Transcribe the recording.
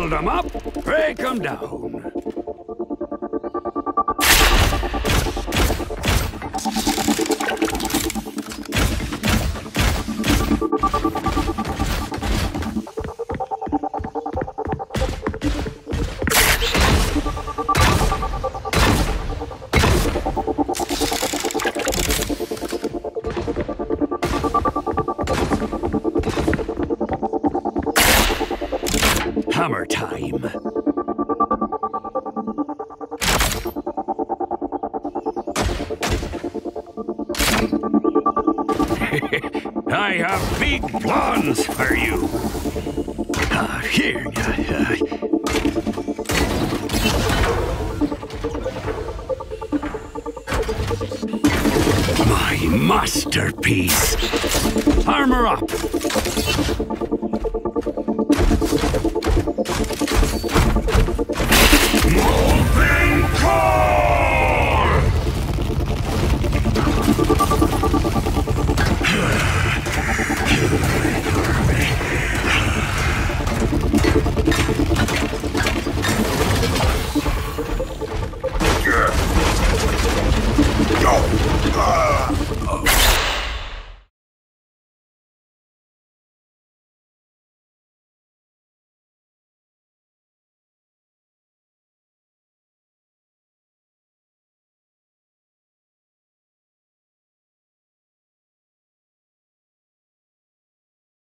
Build 'em up, break 'em down. Hammer time. I have big plans for you. Here. My masterpiece. Armor up.